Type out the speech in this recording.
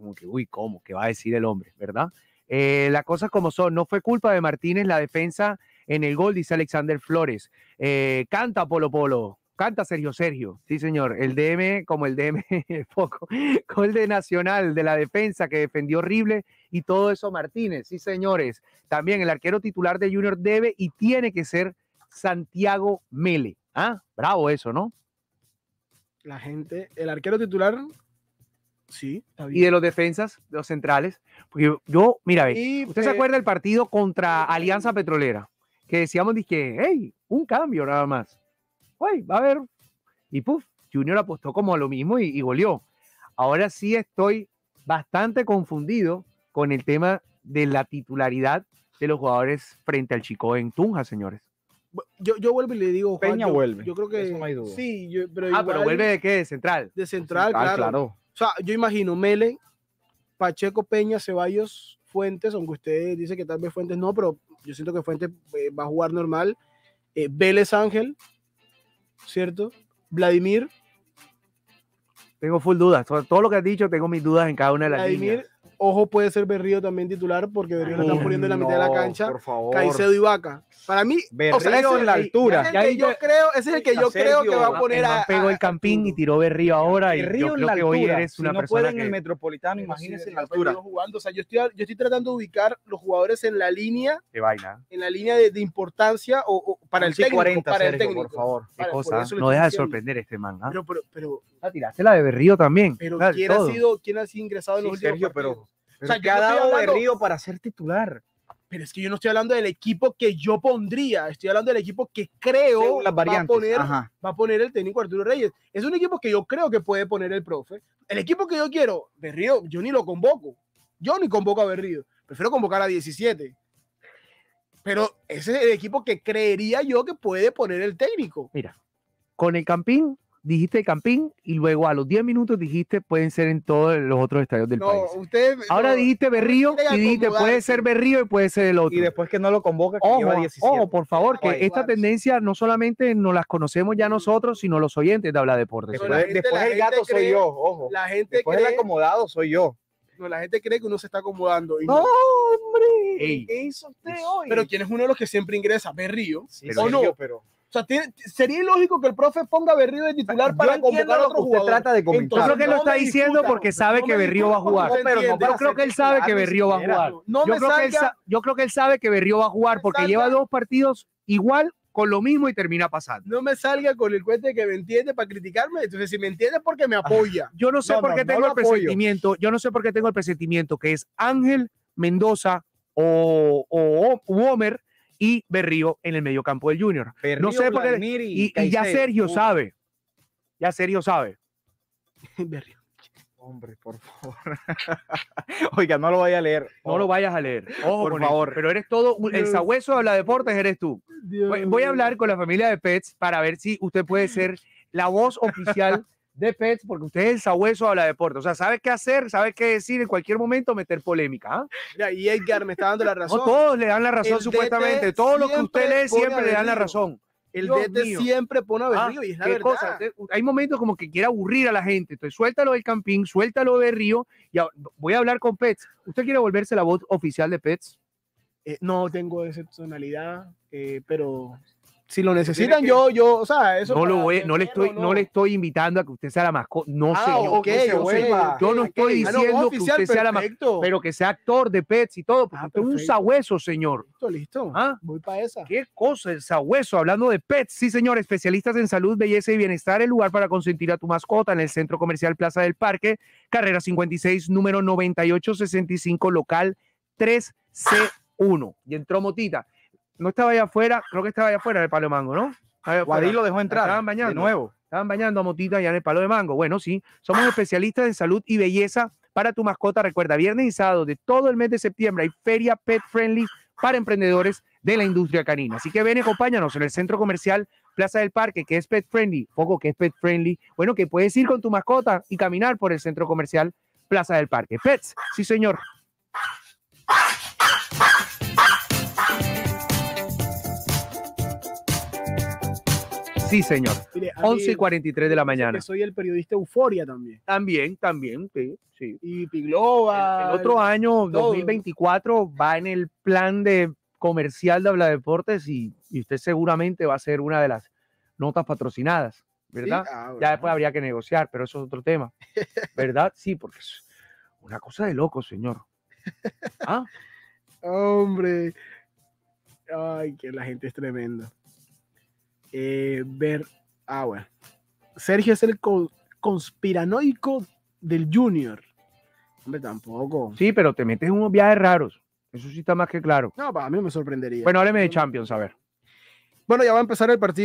como que, uy, ¿cómo? ¿Qué va a decir el hombre? ¿Verdad? Las cosas como son, no fue culpa de Martínez la defensa en el gol, dice Alexander Flores. Canta Polo Polo, canta Sergio Sergio, sí señor, el DM como el DM, poco, gol de Nacional, de la defensa que defendió horrible y todo eso Martínez, sí señores. También el arquero titular de Junior debe y tiene que ser Santiago Mele. Ah, bravo eso, ¿no? La gente, el arquero titular, sí, está bien. Y de los defensas, de los centrales, porque yo, mira, ¿usted se acuerda del partido contra Alianza Petrolera? Que decíamos, dije, hey, un cambio nada más. Uy, va a haber. Y puf, Junior apostó como a lo mismo y goleó. Ahora sí estoy bastante confundido con el tema de la titularidad de los jugadores frente al Chico en Tunja, señores. Yo vuelvo y le digo, Juan, Peña vuelve. Yo creo que eso no hay duda. sí, pero pero vuelve de qué, de central. De central, claro. O sea, yo imagino Mele, Pacheco, Peña, Ceballos, Fuentes, aunque usted dice que tal vez Fuentes no, pero yo siento que Fuentes va a jugar normal. Vélez Ángel, ¿cierto? Vladimir. Tengo full dudas. Todo lo que has dicho, tengo mis dudas en cada una de las líneas. Ojo, puede ser Berrío también titular, porque Berrío lo están poniendo en la mitad de la cancha. Por favor. Caicedo y Vaca. Para mí, Berrío en la altura. Ese es el que yo creo que va a poner a... Pegó el Campín y tiró Berrío ahora. Berrío y yo en creo la que altura. hoy eres una si no persona pueden que... en el Metropolitano, imagínense en la altura. Jugando. O sea, yo estoy tratando de ubicar los jugadores en la línea. Qué vaina. En la línea de importancia o para el técnico. 40, para Sergio, el técnico. por favor. Qué cosa. No deja de sorprender este man. ¿Ah? Pero la tiraste la de Berrío también. Pero ¿quién ha sido ingresado en los últimos Sergio, partidos? O sea, ¿qué ha dado Berrío para ser titular? Pero es que yo no estoy hablando del equipo que yo pondría, estoy hablando del equipo que creo va a poner el técnico Arturo Reyes. Es un equipo que yo creo que puede poner el profe. El equipo que yo quiero, Berrío, yo ni lo convoco. Yo ni convoco a Berrío. Prefiero convocar a 17. Pero ese es el equipo que creería yo que puede poner el técnico. Mira, con el Campín, dijiste Campín y luego a los 10 minutos dijiste pueden ser en todos los otros estadios del país. Ahora dijiste Berrío y dijiste puede ser Berrío y puede ser el otro. Y después que no lo convoca, que lleva 17. Ojo, por favor, que esta tendencia no solamente nos las conocemos ya nosotros, sino los oyentes de Habla Deportes. Después el gato soy yo, ojo. La gente después el acomodado soy yo. No, la gente cree que uno se está acomodando. Y no, hombre. Ey, ¿qué hizo usted hoy? Pero ¿quién es uno de los que siempre ingresa? Berrío. Sí, ¿O no? O sea, sería ilógico que el profe ponga a Berrío de titular para convocar a otro jugador. Trata de comentar. Yo creo que él lo está diciendo porque sabe que Berrío va a jugar. Yo creo que él sabe que Berrío va a jugar. Yo creo que él sabe que Berrío va a jugar porque lleva 2 partidos igual con lo mismo y termina pasando. No me salga con el cuento de que me entiende para criticarme. Entonces, si me entiende, porque me apoya. Yo no sé por qué tengo el presentimiento. Yo no sé por qué tengo el presentimiento que es Ángel, Mendoza o Homer y Berrío en el mediocampo del Junior. Berrío, no sé por qué. Y ya Sergio sabe. Ya Sergio sabe. Berrío. Hombre, por favor. Oiga, no lo vaya a leer. No lo vayas a leer. Ojo, por favor. Pero eres todo. El sabueso de Habla Deportes eres tú. Voy a hablar con la familia de Pets para ver si usted puede ser la voz oficial de Pets, porque usted es el sabueso de Habla Deportes. O sea, sabe qué hacer, sabe qué decir en cualquier momento, meter polémica. ¿Ah? Mira, y Edgar me está dando la razón. No, todos le dan la razón, supuestamente. Todo lo que usted lee siempre le dan la razón. El DT siempre pone a Berrío y es la verdad. Cosa? Hay momentos como que quiere aburrir a la gente. Entonces, suéltalo del Campín, suéltalo de Berrío. Y voy a hablar con Pets. ¿Usted quiere volverse la voz oficial de Pets? No tengo excepcionalidad, pero si lo necesitan, o sea, eso. No le estoy invitando a que usted sea la mascota. No sé. Yo no estoy diciendo que usted sea la mascota, pero que sea actor de Pets y todo. Porque usted es un sabueso, señor. Listo. Voy para esa. ¿Qué cosa? El sabueso, hablando de Pets. Sí, señor. Especialistas en salud, belleza y bienestar. El lugar para consentir a tu mascota en el Centro Comercial Plaza del Parque. Carrera 56, número 9865, local 3C1. Y entró Motita. No estaba allá afuera, creo que estaba allá afuera en el Palo de Mango, ¿no? Guadí lo dejó entrar. Estaban bañando. De nuevo. Estaban bañando a Motita allá en el Palo de Mango. Bueno, sí, somos especialistas en salud y belleza para tu mascota. Recuerda, viernes y sábado de todo el mes de septiembre hay feria pet friendly para emprendedores de la industria canina. Así que ven y acompáñanos en el Centro Comercial Plaza del Parque, que es pet friendly. Poco que es pet friendly. Bueno, que puedes ir con tu mascota y caminar por el Centro Comercial Plaza del Parque. Pets, sí señor. Sí, señor. Mire, 11:43 de la mañana. Soy el periodista Euforia también. También, sí. Y Piglova. El otro año, 2024, va en el plan de comercial de Habla Deportes y usted seguramente va a ser una de las notas patrocinadas, ¿verdad? ¿Sí? Bueno. Ya después habría que negociar, pero eso es otro tema, ¿verdad? Sí, porque es una cosa de loco, señor. ¿Ah? Hombre. Ay, que la gente es tremenda. Bueno. Sergio es el conspiranoico del Junior. Hombre, tampoco. Sí, pero te metes en unos viajes raros. Eso sí está más que claro. No, para mí me sorprendería. Bueno, hábleme de Champions, a ver. Bueno, ya va a empezar el partido.